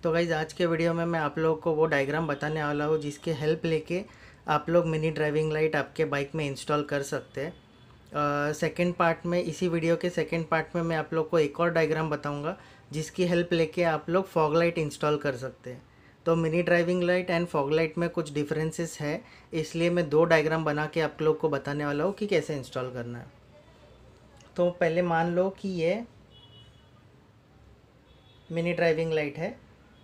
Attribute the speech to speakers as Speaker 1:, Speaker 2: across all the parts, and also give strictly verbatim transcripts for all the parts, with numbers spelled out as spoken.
Speaker 1: तो गाइज़ आज के वीडियो में मैं आप लोगों को वो डायग्राम बताने वाला हूँ जिसके हेल्प लेके आप लोग मिनी ड्राइविंग लाइट आपके बाइक में इंस्टॉल कर सकते हैं। सेकंड पार्ट में, इसी वीडियो के सेकंड पार्ट में मैं आप लोग को एक और डायग्राम बताऊंगा जिसकी हेल्प लेके आप लोग फॉग लाइट इंस्टॉल कर सकते हैं। तो mini driving light and fog light में कुछ डिफरेंसेस है, इसलिए मैं दो डायग्राम बना के आप लोग को बताने वाला हूँ कि कैसे इंस्टॉल करना है। तो पहले मान लो कि ये मिनी ड्राइविंग लाइट है।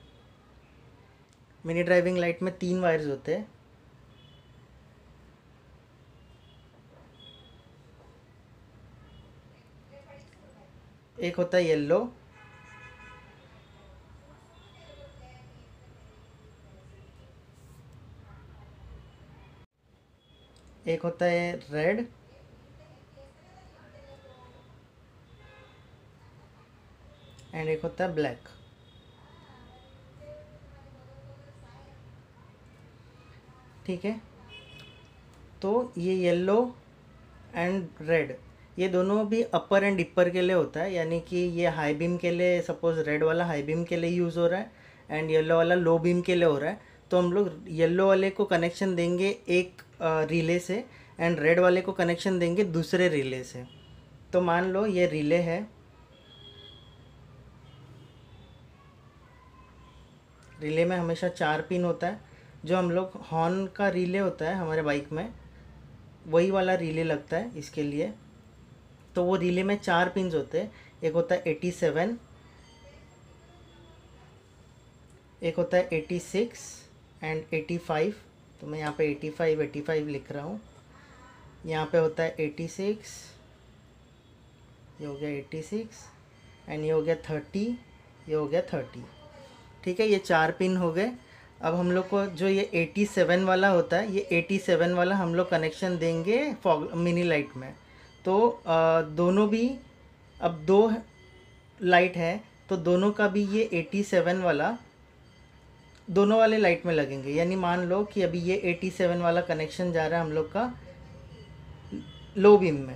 Speaker 1: मिनी ड्राइविंग लाइट में तीन वायर्स होते हैं। एक होता है येलो, एक होता है रेड, एंड एक होता है ब्लैक। ठीक है, तो ये येलो एंड रेड ये दोनों भी अपर एंड डिपर के लिए होता है, यानी कि ये हाई बीम के लिए, सपोज रेड वाला हाई बीम के लिए यूज़ हो रहा है एंड येलो वाला लो बीम के लिए हो रहा है। तो हम लोग येलो वाले को कनेक्शन देंगे एक रिले से एंड रेड वाले को कनेक्शन देंगे दूसरे रिले से। तो मान लो ये रिले है, रिले में हमेशा चार पिन होता है। जो हम लोग हॉर्न का रिले होता है हमारे बाइक में, वही वाला रिले लगता है इसके लिए। तो वो रिले में चार पिन्स होते हैं। एक होता है एटी सेवन, एक होता है eighty six and eighty five. तो मैं यहाँ पे एटी फाइव एटी फाइव लिख रहा हूँ। यहाँ पे होता है एटी सिक्स, ये हो गया एटी सिक्स एंड ये हो गया थर्टी, ये हो गया थर्टी। ठीक है, ये चार पिन हो गए। अब हम लोग को जो ये एटी सेवन वाला होता है, ये एटी सेवन वाला हम लोग कनेक्शन देंगे फॉग मिनी लाइट में। तो आ, दोनों भी, अब दो लाइट है तो दोनों का भी ये एटी सेवन वाला दोनों वाले लाइट में लगेंगे। यानी मान लो कि अभी ये एटी सेवन वाला कनेक्शन जा रहा है हम लोग का लो बीम में।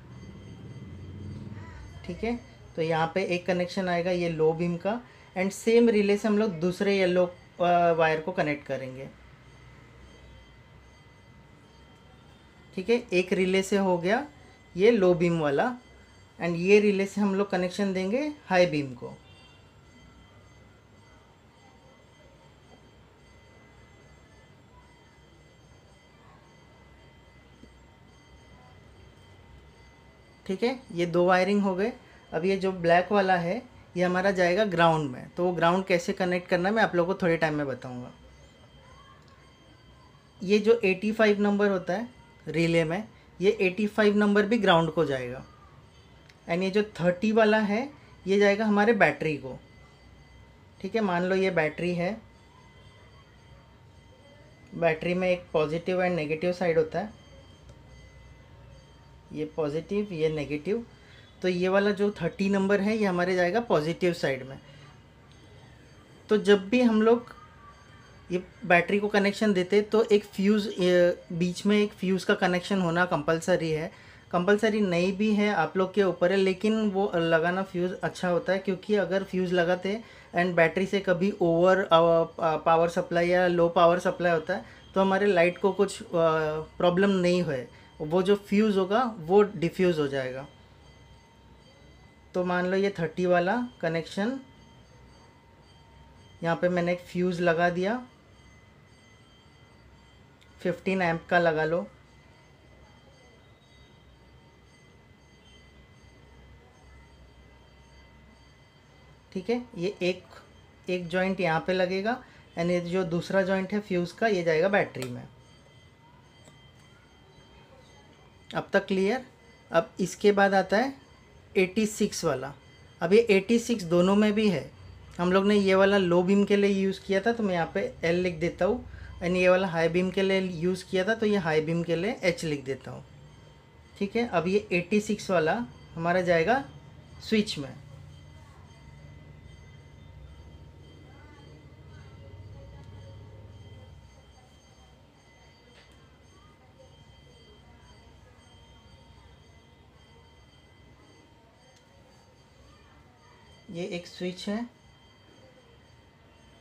Speaker 1: ठीक है, तो यहाँ पे एक कनेक्शन आएगा ये लो बीम का, एंड सेम रिले से हम लोग दूसरे येलो वायर को कनेक्ट करेंगे। ठीक है, एक रिले से हो गया ये लो बीम वाला एंड ये रिले से हम लोग कनेक्शन देंगे हाई बीम को। ठीक है, ये दो वायरिंग हो गए। अब ये जो ब्लैक वाला है ये हमारा जाएगा ग्राउंड में। तो वो ग्राउंड कैसे कनेक्ट करना है मैं आप लोगों को थोड़े टाइम में बताऊंगा। ये जो एटी फाइव नंबर होता है रिले में, ये एटी फाइव नंबर भी ग्राउंड को जाएगा। एंड ये जो थर्टी वाला है ये जाएगा हमारे बैटरी को। ठीक है, मान लो ये बैटरी है। बैटरी में एक पॉजिटिव एंड नेगेटिव साइड होता है, ये पॉजिटिव ये नेगेटिव। तो ये वाला जो थर्टी नंबर है ये हमारे जाएगा पॉजिटिव साइड में। तो जब भी हम लोग ये बैटरी को कनेक्शन देते तो एक फ्यूज़, बीच में एक फ्यूज़ का कनेक्शन होना कंपलसरी है। कंपलसरी नहीं भी है, आप लोग के ऊपर है, लेकिन वो लगाना फ्यूज़ अच्छा होता है। क्योंकि अगर फ्यूज़ लगाते एंड बैटरी से कभी ओवर पावर सप्लाई या लो पावर सप्लाई होता है तो हमारे लाइट को कुछ प्रॉब्लम नहीं है, वो जो फ्यूज़ होगा वो डिफ्यूज़ हो जाएगा। तो मान लो ये थर्टी वाला कनेक्शन, यहाँ पे मैंने एक फ्यूज़ लगा दिया, फिफ्टीन एम्प का लगा लो। ठीक है, ये एक एक जॉइंट यहाँ पे लगेगा एंड ये जो दूसरा जॉइंट है फ्यूज़ का ये जाएगा बैटरी में। अब तक क्लियर। अब इसके बाद आता है एटी सिक्स वाला। अब ये एटी सिक्स दोनों में भी है। हम लोग ने ये वाला लो बीम के लिए यूज़ किया था तो मैं यहाँ पे एल लिख देता हूँ, एंड ये वाला हाई बीम के लिए यूज़ किया था तो ये हाई बीम के लिए एच लिख देता हूँ। ठीक है, अब ये एटी सिक्स वाला हमारा जाएगा स्विच में। ये एक स्विच है,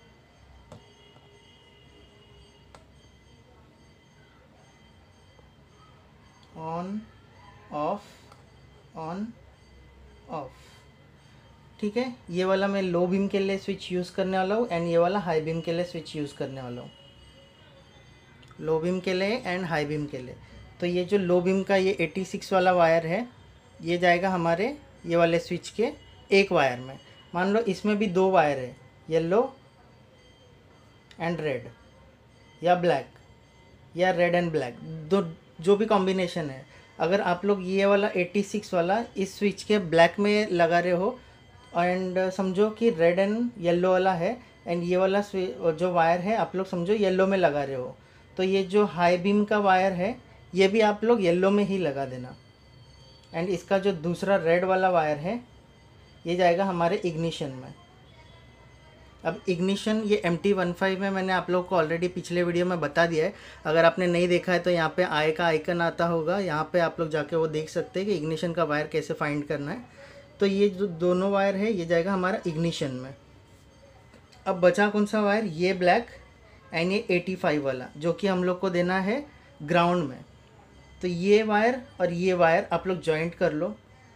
Speaker 1: ऑफ, ऑन, ऑफ। ठीक है, ये वाला मैं लो बीम के लिए स्विच यूज़ करने वाला हूँ एंड ये वाला हाई बीम के लिए स्विच यूज़ करने वाला हूँ, लो बीम के लिए एंड हाई बीम के लिए। तो ये जो लो बीम का ये छियासी वाला वायर है, ये जाएगा हमारे ये वाले स्विच के एक वायर में। मान लो इसमें भी दो वायर है, येलो एंड रेड, या ब्लैक, या रेड एंड ब्लैक, दो जो भी कॉम्बिनेशन है। अगर आप लोग ये वाला छियासी वाला इस स्विच के ब्लैक में लगा रहे हो एंड समझो कि रेड एंड येलो वाला है, एंड ये वाला जो वायर है आप लोग समझो येलो में लगा रहे हो, तो ये जो हाई बीम का वायर है ये भी आप लोग येलो में ही लगा देना। एंड इसका जो दूसरा रेड वाला वायर है ये जाएगा हमारे इग्निशन में। अब इग्निशन ये एम टी वन फाइव में मैंने आप लोग को ऑलरेडी पिछले वीडियो में बता दिया है। अगर आपने नहीं देखा है तो यहाँ पे आई का आइकन आता होगा, यहाँ पे आप लोग जाके वो देख सकते हैं कि इग्निशन का वायर कैसे फाइंड करना है। तो ये जो दोनों वायर है ये जाएगा हमारा इग्निशन में। अब बचा कौन सा वायर, ये ब्लैक एंड ये पचासी वाला, जो कि हम लोग को देना है ग्राउंड में। तो ये वायर और ये वायर आप लोग जॉइंट कर लो।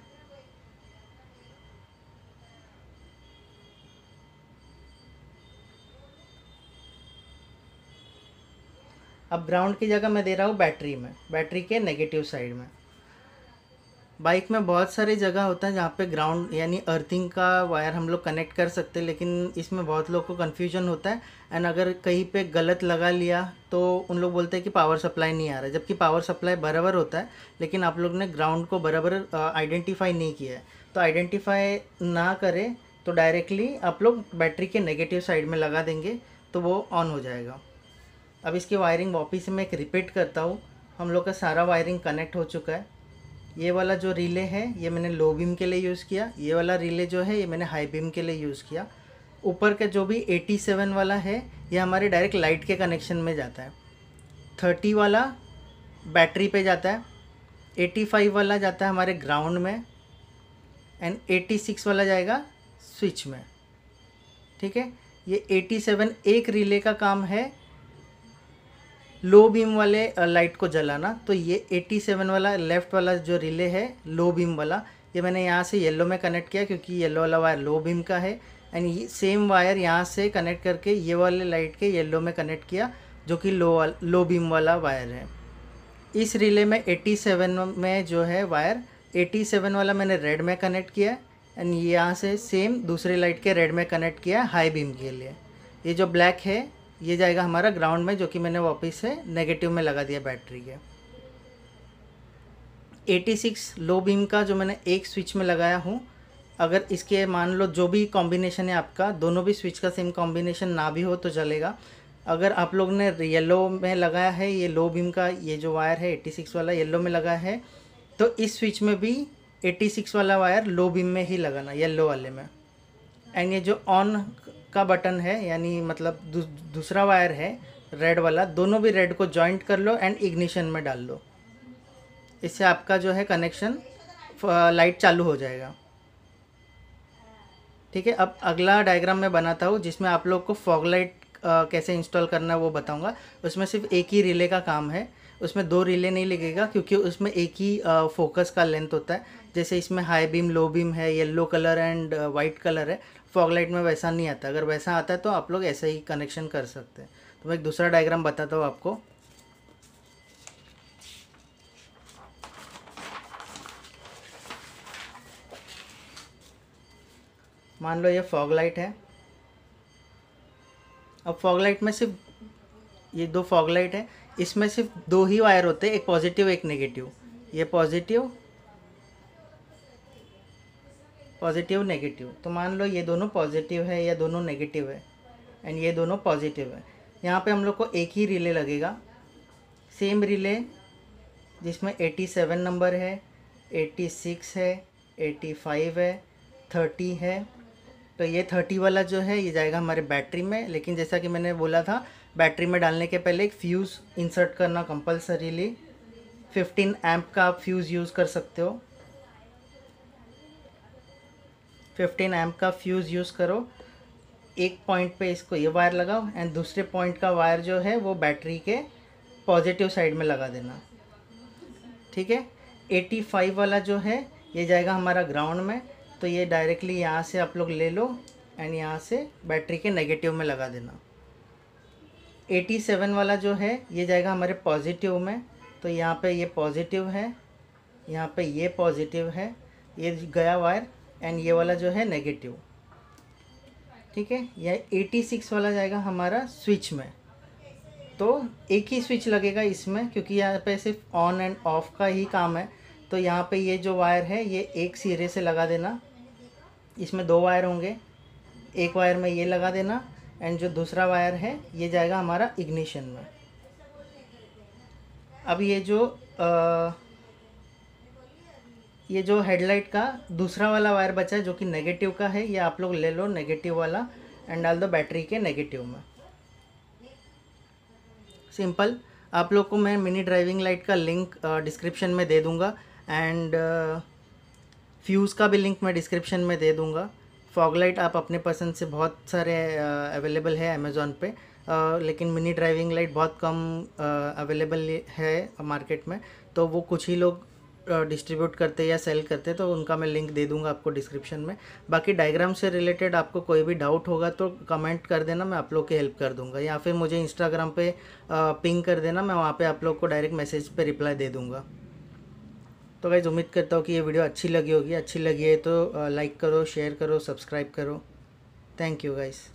Speaker 1: अब ग्राउंड की जगह मैं दे रहा हूँ बैटरी में, बैटरी के नेगेटिव साइड में। बाइक में बहुत सारी जगह होता है जहाँ पे ग्राउंड यानी अर्थिंग का वायर हम लोग कनेक्ट कर सकते हैं, लेकिन इसमें बहुत लोग को कन्फ्यूजन होता है। एंड अगर कहीं पे गलत लगा लिया तो उन लोग बोलते हैं कि पावर सप्लाई नहीं आ रहा है, जबकि पावर सप्लाई बराबर होता है, लेकिन आप लोग ने ग्राउंड को बराबर आइडेंटिफाई नहीं किया है। तो आइडेंटिफाई ना करें तो डायरेक्टली आप लोग बैटरी के नेगेटिव साइड में लगा देंगे तो वो ऑन हो जाएगा। अब इसकी वायरिंग वापस मैं एक रिपीट करता हूँ। हम लोग का सारा वायरिंग कनेक्ट हो चुका है। ये वाला जो रिले है ये मैंने लो बीम के लिए यूज़ किया, ये वाला रिले जो है ये मैंने हाई बीम के लिए यूज़ किया। ऊपर का जो भी सत्तासी वाला है ये हमारे डायरेक्ट लाइट के कनेक्शन में जाता है। तीस वाला बैटरी पे जाता है, पचासी वाला जाता है हमारे ग्राउंड में, एंड छियासी वाला जाएगा स्विच में। ठीक है, ये सत्तासी एक रिले का काम है लो बीम वाले लाइट को जलाना। तो ये सत्तासी वाला लेफ़्ट वाला जो रिले है लो बीम वाला, ये मैंने यहाँ से येलो में कनेक्ट किया क्योंकि येलो वाला वायर लो बीम का है। एंड ये सेम वायर यहाँ से कनेक्ट करके ये वाले लाइट के येलो में कनेक्ट किया जो कि लो लो बीम वाला वायर है। इस रिले में सत्तासी में जो है वायर सत्तासी वाला मैंने रेड में कनेक्ट किया, एंड यहाँ से सेम दूसरे लाइट के रेड में कनेक्ट किया हाई बीम के लिए। ये जो ब्लैक है ये जाएगा हमारा ग्राउंड में, जो कि मैंने वापस से नेगेटिव में लगा दिया बैटरी के। छियासी लो बीम का जो मैंने एक स्विच में लगाया हूँ, अगर इसके मान लो जो भी कॉम्बिनेशन है आपका, दोनों भी स्विच का सेम कॉम्बिनेशन ना भी हो तो चलेगा। अगर आप लोग ने येलो में लगाया है, ये लो बीम का ये जो वायर है छियासी वाला येलो में लगा है, तो इस स्विच में भी छियासी वाला वायर लो बीम में ही लगाना, येलो वाले में। एंड ये जो ऑन का बटन है यानी मतलब दू, दूसरा वायर है रेड वाला, दोनों भी रेड को जॉइंट कर लो एंड इग्निशन में डाल लो। इससे आपका जो है कनेक्शन लाइट चालू हो जाएगा। ठीक है, अब अगला डायग्राम मैं बनाता हूँ जिसमें आप लोग को फॉग लाइट कैसे इंस्टॉल करना है वो बताऊँगा। उसमें सिर्फ एक ही रिले का काम है, उसमें दो रिले नहीं लगेगा क्योंकि उसमें एक ही फोकस का लेंथ होता है। जैसे इसमें हाई बीम लो बीम है, yellow colour and white colour है, फॉग लाइट में वैसा नहीं आता। अगर वैसा आता है तो आप लोग ऐसे ही कनेक्शन कर सकते हैं। तो मैं एक दूसरा डायग्राम बताता हूँ आपको। मान लो ये फॉग लाइट है। अब फॉग लाइट में सिर्फ ये दो फॉग लाइट है, इसमें सिर्फ दो ही वायर होते हैं, एक पॉजिटिव एक नेगेटिव। ये पॉजिटिव पॉजिटिव नेगेटिव, तो मान लो ये दोनों पॉजिटिव है या दोनों नेगेटिव है एंड ये दोनों पॉजिटिव है। यहाँ पे हम लोग को एक ही रिले लगेगा, सेम रिले जिसमें सत्तासी नंबर है, छियासी है, पचासी है, तीस है। तो ये तीस वाला जो है ये जाएगा हमारे बैटरी में, लेकिन जैसा कि मैंने बोला था बैटरी में डालने के पहले एक फ्यूज़ इंसर्ट करना कंपलसरीली। पंद्रह एम्प का आप फ्यूज़ यूज़ कर सकते हो, पंद्रह एम्प का फ्यूज़ यूज़ करो। एक पॉइंट पे इसको ये वायर लगाओ एंड दूसरे पॉइंट का वायर जो है वो बैटरी के पॉजिटिव साइड में लगा देना। ठीक है, एटी फाइव वाला जो है ये जाएगा हमारा ग्राउंड में, तो ये डायरेक्टली यहाँ से आप लोग ले लो एंड यहाँ से बैटरी के नेगेटिव में लगा देना। एटी सेवन वाला जो है ये जाएगा हमारे पॉजिटिव में, तो यहाँ पे ये पॉजिटिव है, यहाँ पे ये पॉजिटिव है, ये गया वायर, एंड ये वाला जो है नेगेटिव। ठीक है, यह एटी सिक्स वाला जाएगा हमारा स्विच में, तो एक ही स्विच लगेगा इसमें क्योंकि यहाँ पे सिर्फ ऑन एंड ऑफ का ही काम है। तो यहाँ पे ये जो वायर है ये एक सिरे से लगा देना, इसमें दो वायर होंगे, एक वायर में ये लगा देना एंड जो दूसरा वायर है ये जाएगा हमारा इग्निशन में। अब ये जो आ, ये जो हेडलाइट का दूसरा वाला वायर बचा है जो कि नेगेटिव का है, ये आप लोग ले लो नेगेटिव वाला एंड डाल दो बैटरी के नेगेटिव में। सिंपल। आप लोग को मैं मिनी ड्राइविंग लाइट का लिंक डिस्क्रिप्शन में दे दूंगा एंड फ्यूज़ का भी लिंक मैं डिस्क्रिप्शन में दे दूंगा। फॉग लाइट आप अपने पसंद से बहुत सारे अवेलेबल है अमेज़ॉन पे, uh, लेकिन मिनी ड्राइविंग लाइट बहुत कम अवेलेबल है मार्केट में, तो वो कुछ ही लोग डिस्ट्रीब्यूट करते या सेल करते, तो उनका मैं लिंक दे दूंगा आपको डिस्क्रिप्शन में। बाकी डायग्राम से रिलेटेड आपको कोई भी डाउट होगा तो कमेंट कर देना, मैं आप लोग की हेल्प कर दूंगा, या फिर मुझे इंस्टाग्राम पे पिंग कर देना, मैं वहाँ पे आप लोग को डायरेक्ट मैसेज पे रिप्लाई दे दूंगा। तो गाइस उम्मीद करता हूँ कि ये वीडियो अच्छी लगी होगी। अच्छी लगी है तो लाइक करो, शेयर करो, सब्सक्राइब करो। Thank you guys.